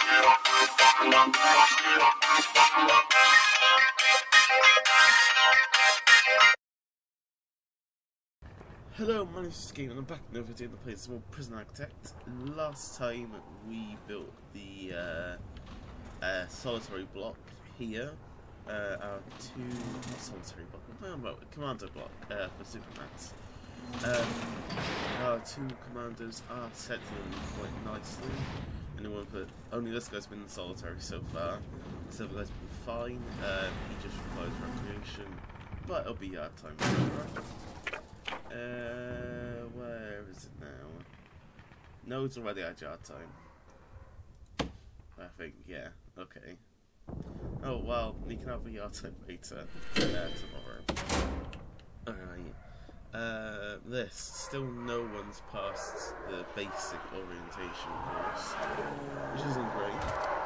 Hello, my name is Skeen and I'm back in another video in the place of Prison Architect. Last time we built the solitary block here, our commando block for Supermax. Our two commandos are set in quite nicely, and only this guy's been in solitary so far. This other guy's been fine. He just requires recreation, but it'll be yard time soon, right? Where is it now? No, it's already at yard time. I think, yeah, okay. Oh, well, we can have a yard time later, tomorrow. Alright. This, still no one's passed the basic orientation course, which isn't great.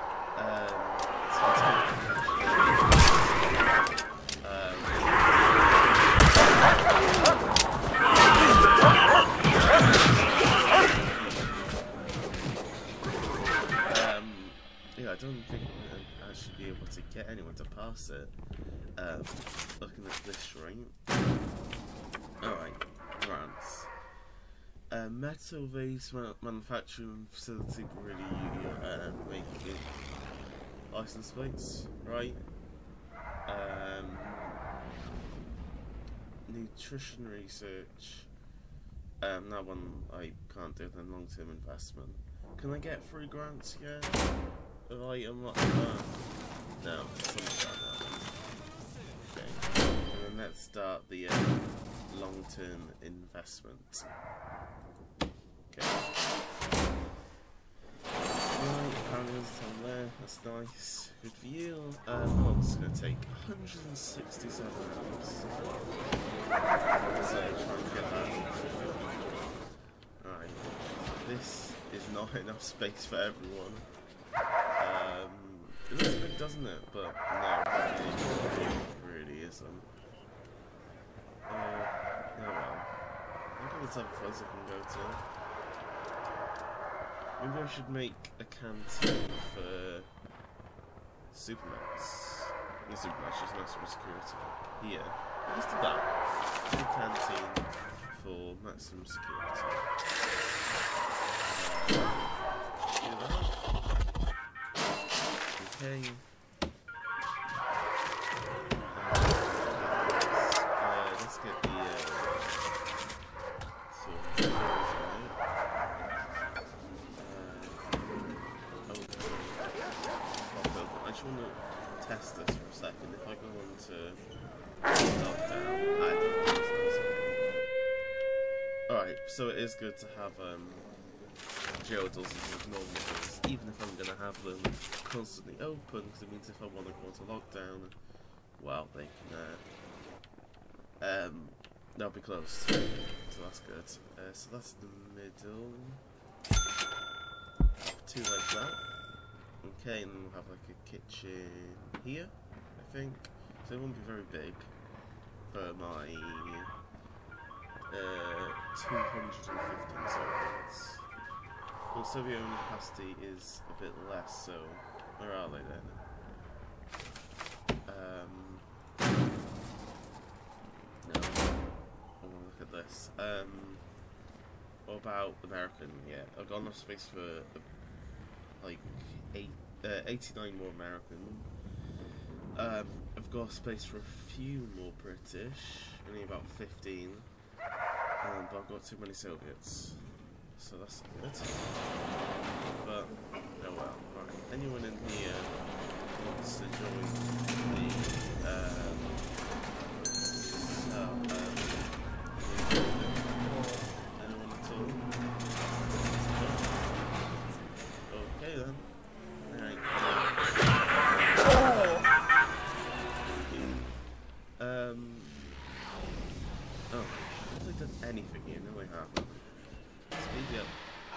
Yeah, I don't think I should be able to get anyone to pass it. Looking at this rate. Alright, grants. Metal vase manufacturing facility really making license plates, right? Nutrition research. That one I can't do, then long-term investment. Can I get 3 grants yet? Have I unlocked that? No, something like that. Okay. And then let's start the long-term investment. Okay. Right, panels on there, that's nice. Good view. Oh, it's going to take 167 hours. So try and get that. Alright. This is not enough space for everyone. It looks big, doesn't it? But no, it really isn't. Oh well. Look at the type of place I can go to. Maybe I should make a canteen for Supermax. The Supermax is maximum security. Here. Let's do that. A canteen for maximum security. Do that. Okay. Let's get the I just want to test this for a second. If I go on to lockdown, alright, so it is good to have jail doors instead of normal doors, even if I'm going to have them constantly open, because it means if I want to go into lockdown, well, they can, they'll be closed, so that's good. So that's the middle, 2 like that. Okay, and then we'll have like a kitchen here, I think, so it won't be very big for my 215 soldiers. Also, the own capacity is a bit less, so where are they then? No, I want to look at this. What about American? Yeah, I've got enough space for like 89 more American. I've got space for a few more British, only about 15, but I've got too many Soviets. So that's good. But, oh well. Right. Anyone in here wants to join the, anyone at all? Okay then. Alright. Oh, have they done anything here? No, they haven't. Speed up.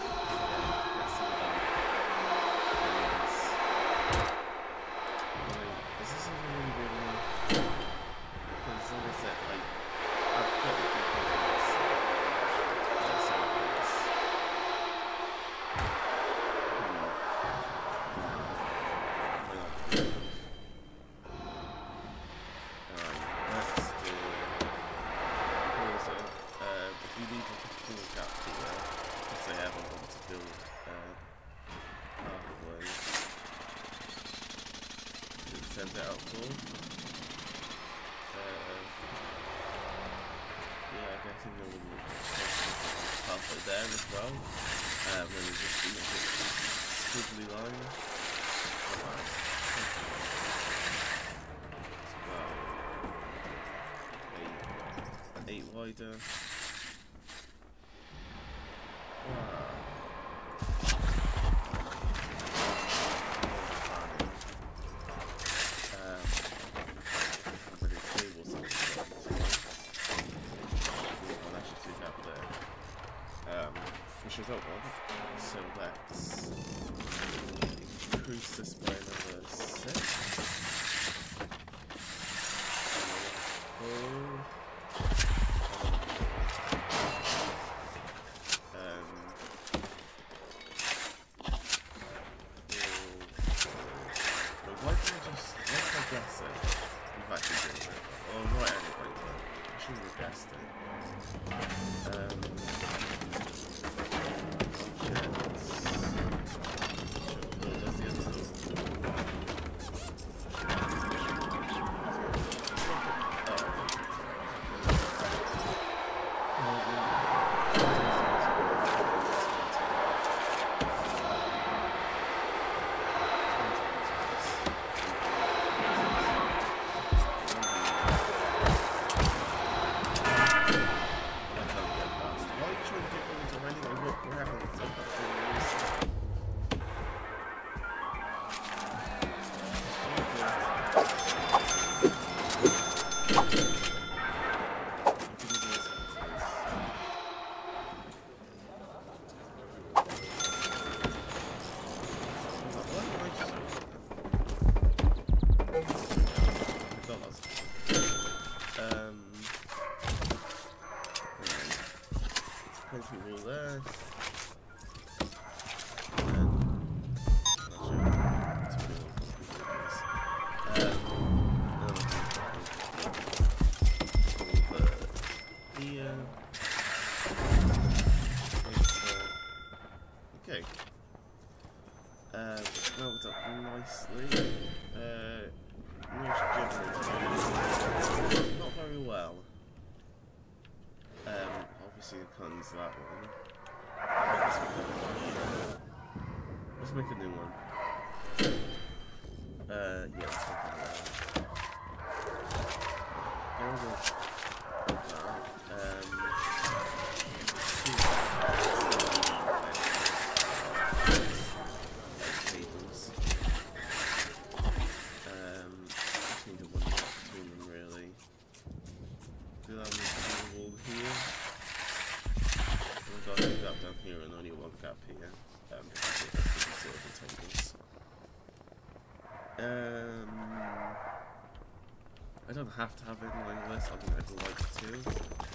Is this even really good enough? Because like I said, like, I've got a few problems. let's do. Where is it? If you leave like a full gap here, if they ever want to build halfway, send it out for. Yeah, I guess there will be halfway there as well. Then we just do a squiggly line. It's about 8 wider. Which I don't want, so let's increase this by another 6. Why can't I just, what if I guess it? In fact, I did it. Oh, right, anyway, I shouldn't have guessed it. Okay. Well done nicely. Not very well. Obviously it comes that one. Let's make a new one. Yeah, let's make a new one. Here and only one gap here, because it has to be tables. I don't have to have it in this, I think I'd like to.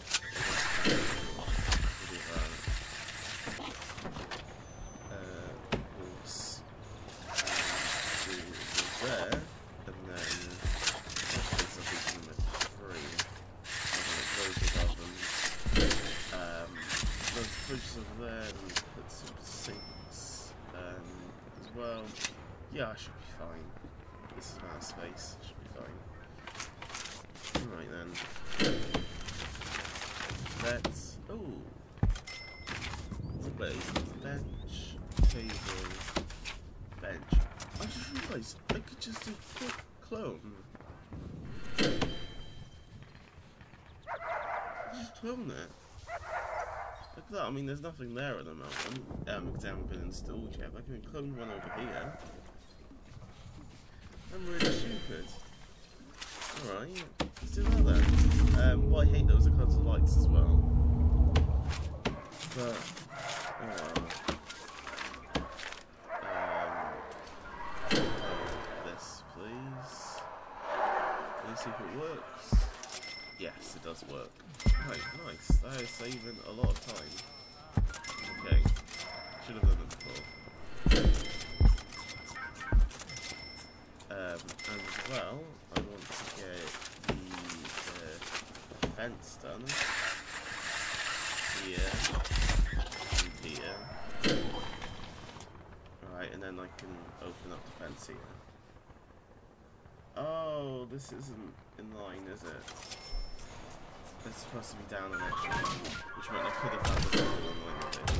There, and then something number 3. Those fridges over there, and put some sinks as well. Yeah, I should be fine. This is amount of space, should be fine. Alright then. Let's. Oh! Wait, bench, table, bench. I just realised I could just do quick clone. Just clone it. Look at that, I mean there's nothing there at the moment, because they haven't been installed yet, but I can clone one over here. I'm really stupid. Alright, let's do that then. Well, I hate those are kinds of lights as well. But, this please. Let's see if it works. Yes, it does work. Right, nice. That is saving a lot of time. Okay. Should have done it before. fence done. Here. And here. Right, and then I can open up the fence here. Oh, this isn't in line, is it? It's supposed to be down an extra one, which meant I could have found the wrong line of it.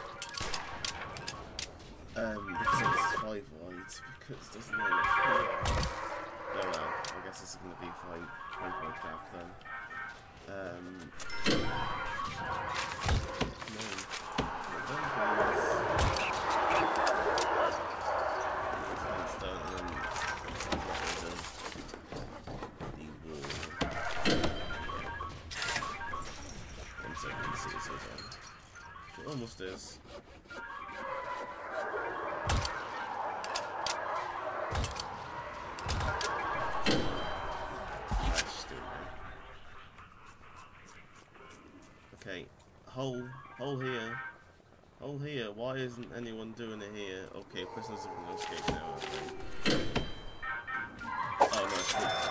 Because it's 5 wide, because it doesn't line up here. Oh well, I guess this is going to be 5 wide gap then. No. It almost is. Okay, hole here. Hole here. Why isn't anyone doing it here? Okay, prisoners are going to escape now. Oh no, it's not.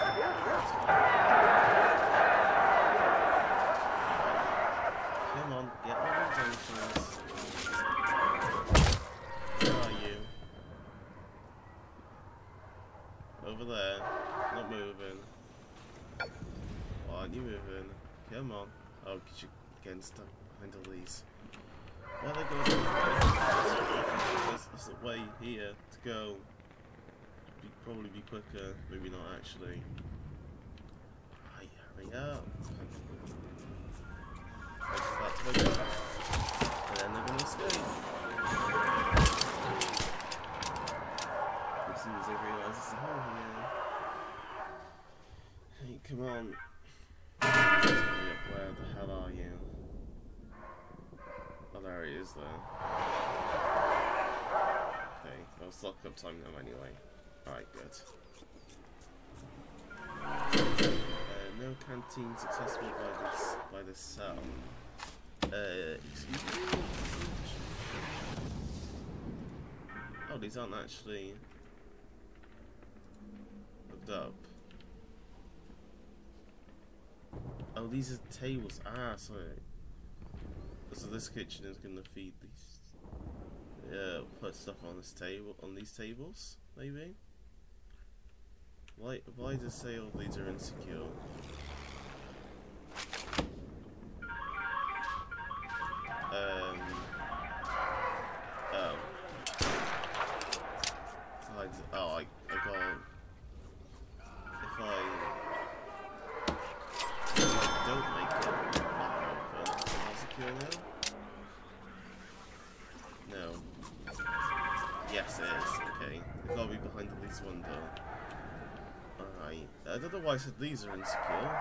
Come on, get one of those entrance. Where are you? Over there. Not moving. Why aren't you moving? Come on. Oh, because you're getting stuck behind all these. Why are they going this way? There's a way here to go. Probably be quicker. Maybe not actually. Right, hurry up. That's my job. And then they're gonna escape. As soon as they realise it's a hole here. Hey, come on. Where the hell are you? Oh, there he is there. Okay, well, it's lock up time now anyway. Alright, good. No canteens accessible by this cell. Excuse me? Oh, these aren't actually hooked up. Oh, these are tables. Ah, sorry. So this kitchen is gonna feed these. Put stuff on this table, on these tables, maybe. Why does it say all these are insecure? I got. If I don't make it back open, is that secure now? No. Yes, it is. Okay. It's gotta be behind at least one door. Alright. I don't know why I said these are insecure.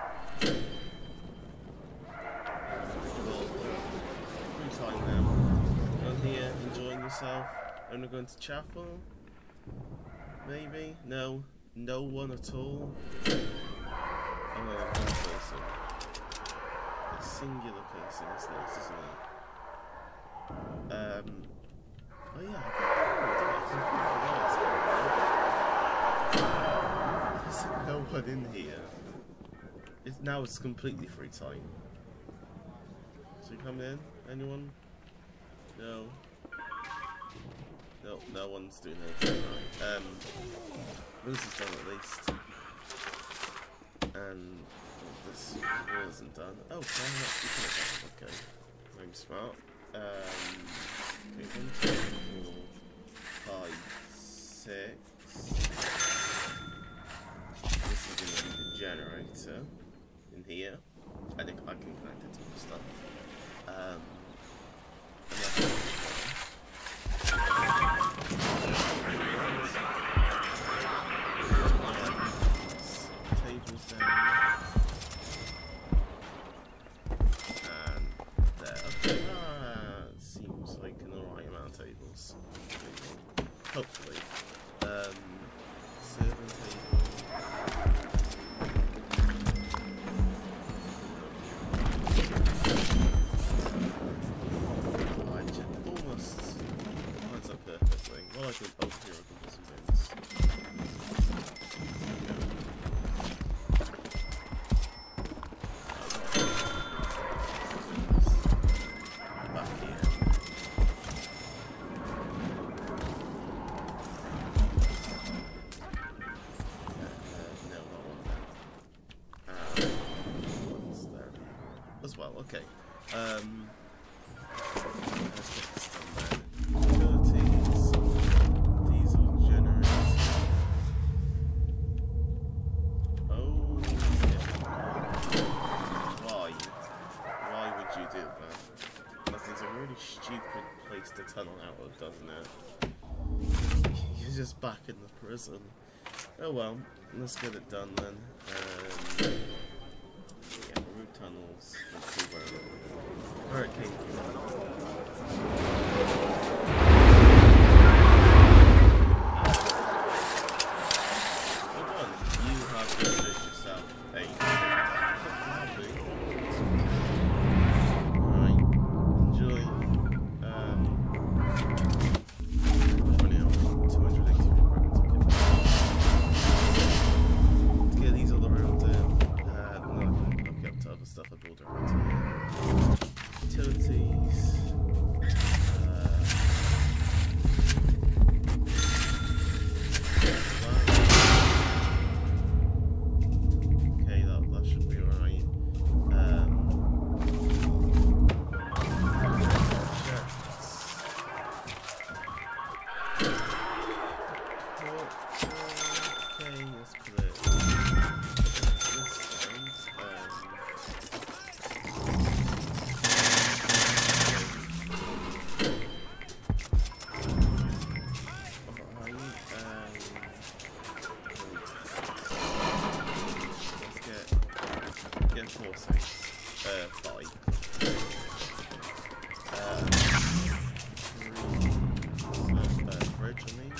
Well, free time now. Down here, enjoying yourself. Only going to chapel? Maybe? No. No one at all. Oh no, one person. A singular person, that's nice, isn't it? Oh yeah, there's no one in here. Now it's completely free time. So you come in? Anyone? No. No, no one's doing anything. Lucy's done at least. And this wall isn't done. Oh, can I not be done? Okay. I'm smart. Okay, 1, 2, 4, 5, 6. This is going to be the generator in here. I think I can connect it to the stuff. Tables down. And there. Okay, that seems like an alright amount of tables. Hopefully. Serving table. Well, I can over here, I can put some bins. Okay. Let's get this done then. Utilities. Diesel generators. Oh, yeah. Why would you do that? That seems a really stupid place to tunnel out of, doesn't it? You're just back in the prison. Oh well, let's get it done then. Yeah, remove tunnels. Let's see where it came from. Well done. You have built yourself a right. Enjoy. 283 credits. Okay. Yeah, these are the rounds in. No, I'll get up to other stuff I built around here. Utilities. Okay, that should be alright. Okay, let's put it this side. Let's get 4 things. 5. 3 fridge, I mean.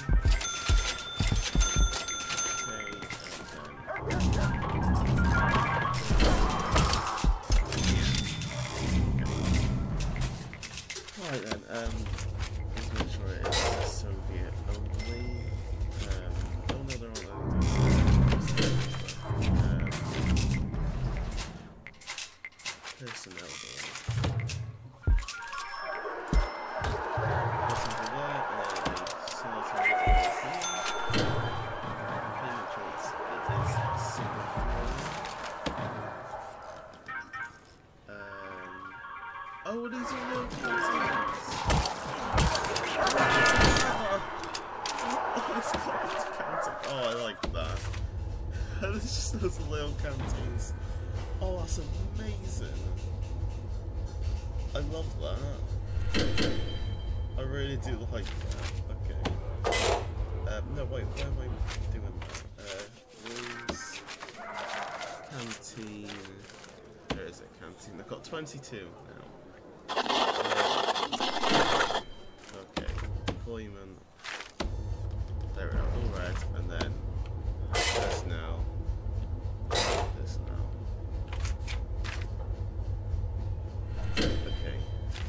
Right then, let's make sure it is Soviet only. Oh no, there aren't any personnel there. Persons are there, and then the solitary payment choice, it is single. Oh, these are little canteens. Oh, I like that. There's just those little canteens. Oh, that's amazing. I love that. I really do like that. Okay. No, wait, why am I doing that? Rooms. Canteen. Where is it? Canteen. I've got 22 now. Okay, deployment. There we are, all red, and then this now. This now. Okay.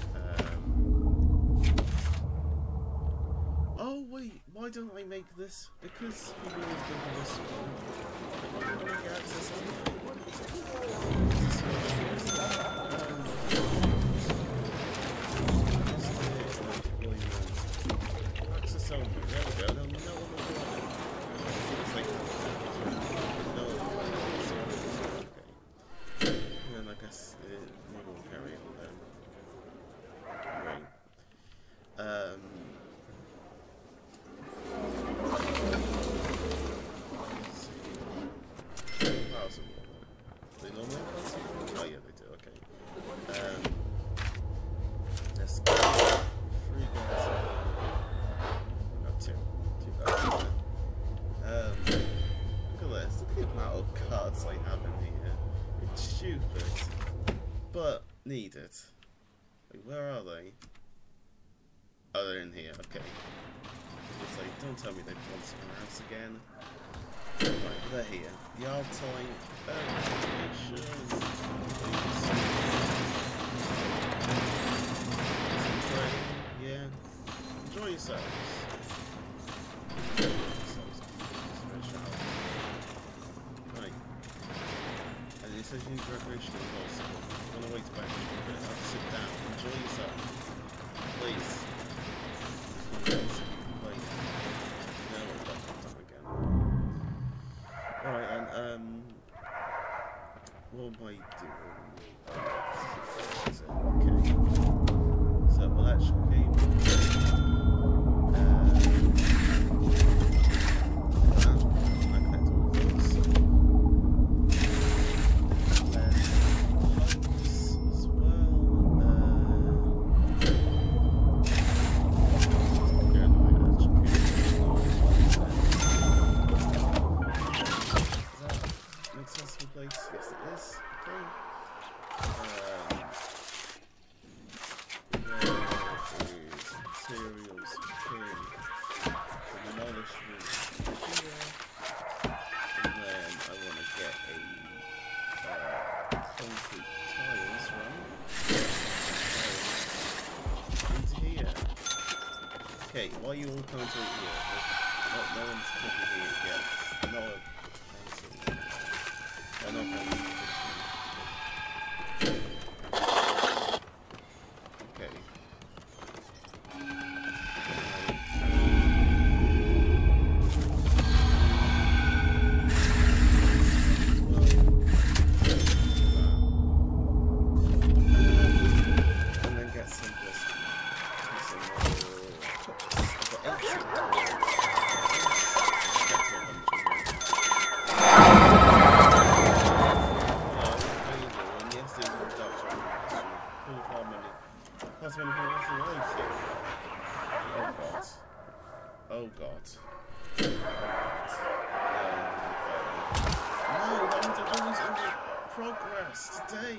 Oh wait, why don't I make this? Because we've always been for this one. Why don't I make access only? Access only, there we go, no one will do it. It's like, no one will do it. Okay. And then I guess we will carry on then. Right. Let's see. They normally have lots of water? Oh yeah, they do, okay. Let's go. 3 guys. No, 2. 2 guys. Look at this. Look at the amount of cards I have in here. It's stupid. But needed. Like, where are they? Oh, they're in here, okay. It's like, don't tell me they've gone somewhere else again. Right, they're here. The Altoin yeah. Enjoy yourselves. Right. And it says you need recreation as well, so I'm gonna wait back. You're gonna have to sit down. Enjoy yourself. Please. Alright, and what am I doing? And then I want to get a concrete tiles, right? Into here. Okay, why are you all coming to here? No one's cooking here yet. No one. I'm not going to. Okay. And then get some biscuits. Oh god. No, that means I'm always under progress today.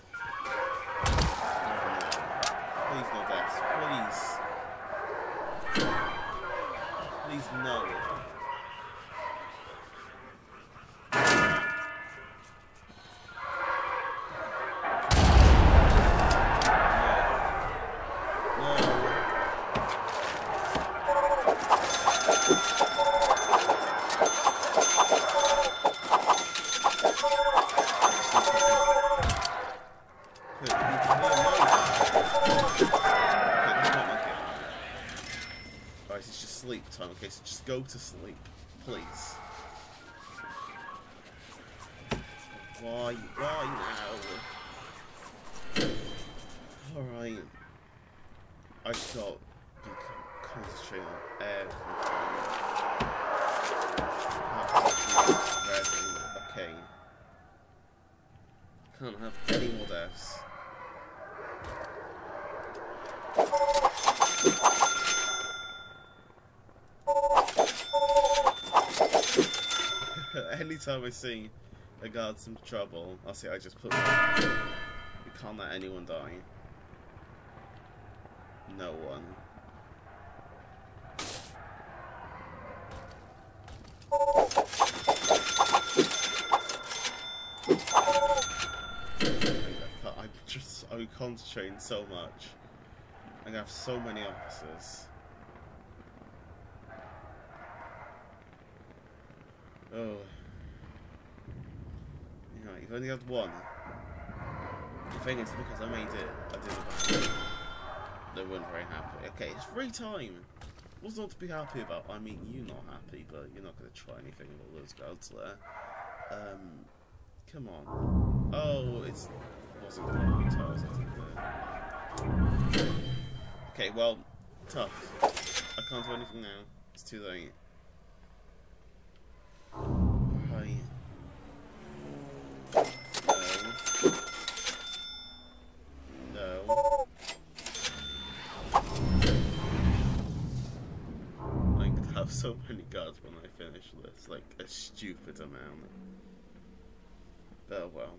Please no deaths, please. Please no. It's just sleep time. Okay, so just go to sleep, please. Why now? Alright. I just got to concentrate on everything. Okay. Can't have any more deaths. Anytime I see a guard's in trouble, I'll say I just put one. You can't let anyone die. No one. I'm just concentrating so much. I have so many officers. Oh. Yeah, you've only had one. The thing is, because I made it, I did it. They weren't very happy. Okay, it's free time. What's not to be happy about? I mean, you're not happy, but you're not going to try anything with all those guards there. Come on. Oh, it wasn't going to tiles, I think. Okay, well, tough. I can't do anything now. It's too late. Right. No. I'm gonna have so many guards when I finish this, like a stupid amount. Oh well.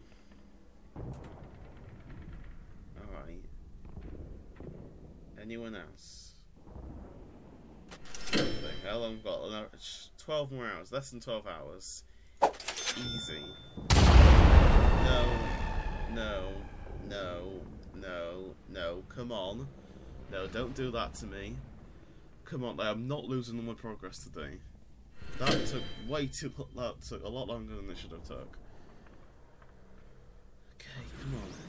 Alright. Anyone else? Nothing. How long have we got? 12 more hours. Less than 12 hours. Easy. No. No. No. No. No. Come on. No, don't do that to me. Come on, I'm not losing all my progress today. That took way too... That took a lot longer than it should have took. Okay, come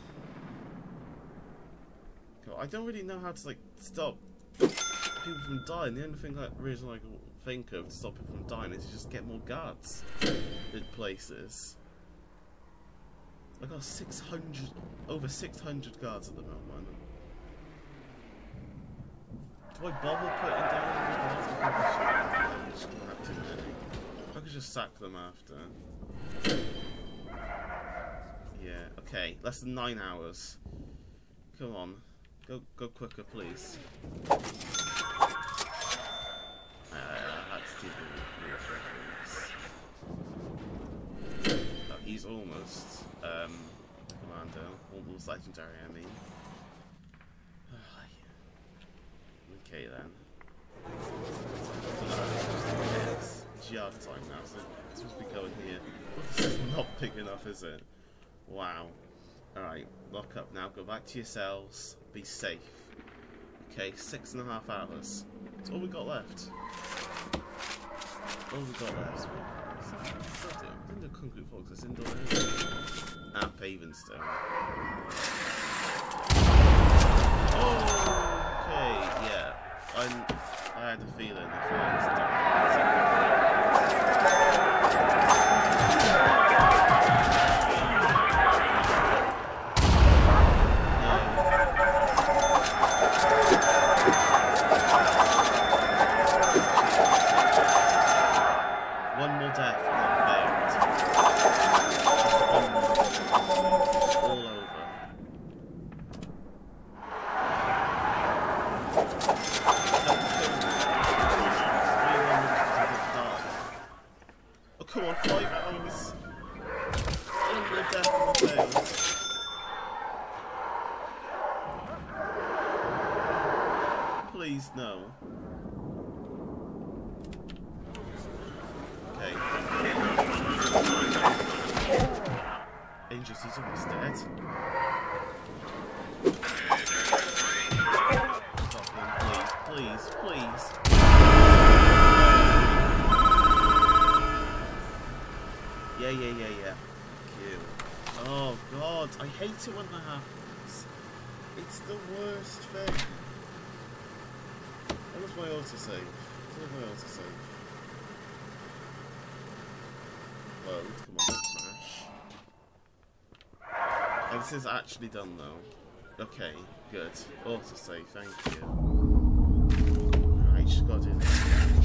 on. I don't really know how to, like, stop people from dying. The only thing reason I can think of to stop people from dying is to just get more guards in places. I got over 600 guards at the moment. Do I bother putting down all the guards? I think I just gonna have too many. I could just sack them after. Yeah, okay, less than 9 hours. Come on. Go quicker, please. That's too good. Oh, he's almost commando, almost legendary, I mean. Okay then. yard time now, so it's supposed to be going here. This is not big enough, is it? Wow. Alright, lock up now, go back to your cells, be safe. Okay, 6.5 hours. That's all we got left. All we got left. What's that do? I didn't do concrete blocks, it's indoor energy. Ah, paving stone. Oh, okay, yeah. I had a feeling if I was done. One more death and then failed. All over. Oh, come on, 5 hours. One more death and failed. Please, no. Okay. Angels, he's almost dead. Stop him, please, please, please. Yeah. Fuck you. Oh god, I hate it when that happens. It's the worst thing. Where's my autosave? Where's my autosave? Load, come on, don't crash. And this is actually done though. Okay, good. Autosave, thank you. Alright, just gotta do this.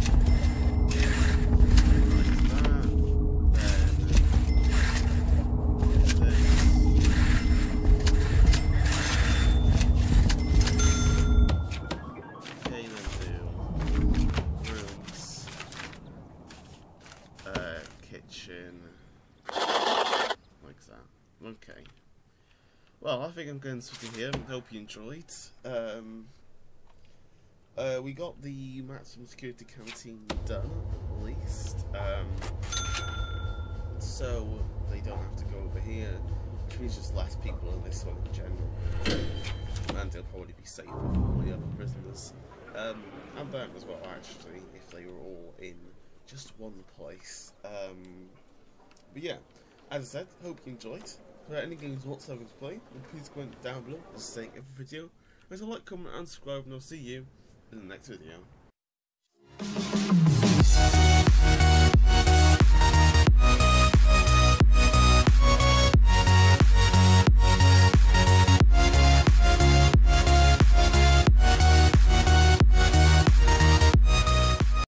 Okay. Well, I think I'm going to switch here. I hope you enjoyed. We got the maximum security canteen done, at least. So they don't have to go over here, which means just less people in this one in general. And they'll probably be safer for the other prisoners. And them as well, actually, if they were all in just one place. But yeah, as I said, hope you enjoyed. If there are any games whatsoever to play, then please comment down below, as I say in every video. Please like, comment and subscribe, and I'll see you in the next video.